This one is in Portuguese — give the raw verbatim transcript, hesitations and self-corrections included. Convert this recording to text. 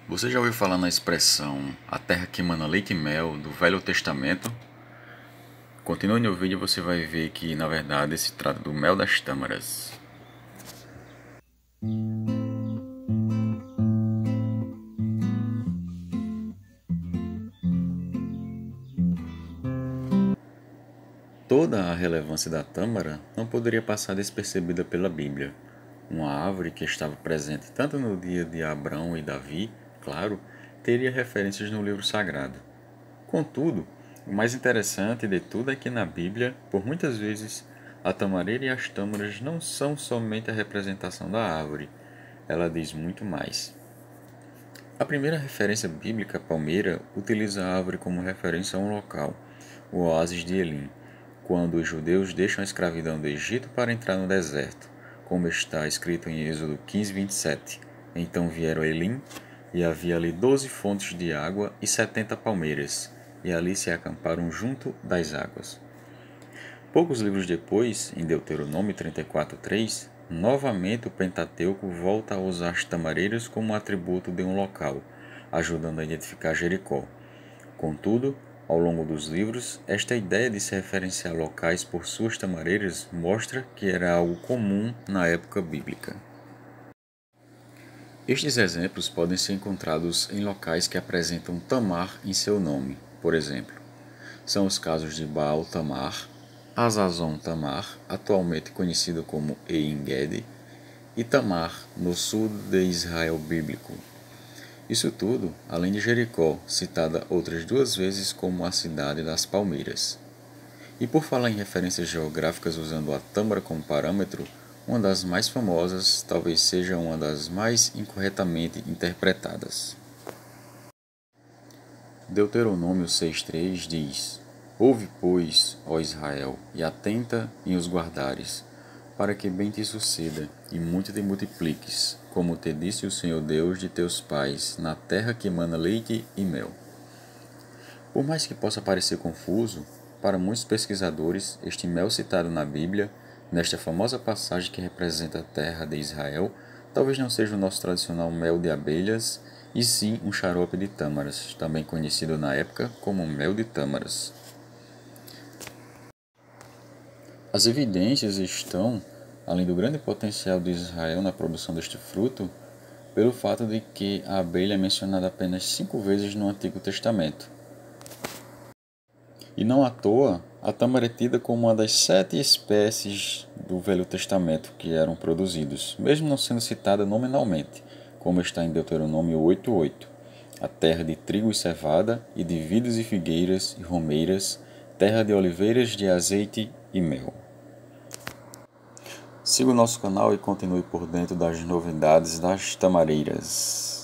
Você já ouviu falar na expressão a terra que emana leite e mel do Velho Testamento? Continue no vídeo e você vai ver que, na verdade, se trata do mel das tâmaras. Toda a relevância da tâmara não poderia passar despercebida pela Bíblia. Uma árvore que estava presente tanto no dia de Abrão e Davi, claro, teria referências no livro sagrado. Contudo, o mais interessante de tudo é que na Bíblia, por muitas vezes, a tamareira e as tâmaras não são somente a representação da árvore, ela diz muito mais. A primeira referência bíblica palmeira utiliza a árvore como referência a um local, o oásis de Elim, quando os judeus deixam a escravidão do Egito para entrar no deserto, como está escrito em Êxodo quinze, vinte e sete. Então vieram a Elim, e havia ali doze fontes de água e setenta palmeiras, e ali se acamparam junto das águas. Poucos livros depois, em Deuteronômio trinta e quatro, três, novamente o Pentateuco volta a usar as tamareiras como atributo de um local, ajudando a identificar Jericó. Contudo, ao longo dos livros, esta ideia de se referenciar locais por suas tamareiras mostra que era algo comum na época bíblica. Estes exemplos podem ser encontrados em locais que apresentam Tamar em seu nome, por exemplo. São os casos de Baal Tamar, Azazon Tamar, atualmente conhecido como En-Gedi, e Tamar, no sul de Israel bíblico. Isso tudo, além de Jericó, citada outras duas vezes como a cidade das palmeiras. E por falar em referências geográficas usando a tâmara como parâmetro, uma das mais famosas talvez seja uma das mais incorretamente interpretadas. Deuteronômio seis, três diz: Ouve, pois, ó Israel, e atenta em os guardares, para que bem te suceda, e muito te multipliques, como te disse o Senhor Deus de teus pais, na terra que emana leite e mel. Por mais que possa parecer confuso, para muitos pesquisadores, este mel citado na Bíblia, nesta famosa passagem que representa a terra de Israel, talvez não seja o nosso tradicional mel de abelhas, e sim um xarope de tâmaras, também conhecido na época como mel de tâmaras. As evidências estão, além do grande potencial de Israel na produção deste fruto, pelo fato de que a abelha é mencionada apenas cinco vezes no Antigo Testamento. E não à toa, a tâmara é tida como uma das sete espécies do Velho Testamento que eram produzidos, mesmo não sendo citada nominalmente, como está em Deuteronômio oito, oito. A terra de trigo e cevada, e de vides e figueiras e romeiras, terra de oliveiras, de azeite e mel. Siga o nosso canal e continue por dentro das novidades das tamareiras.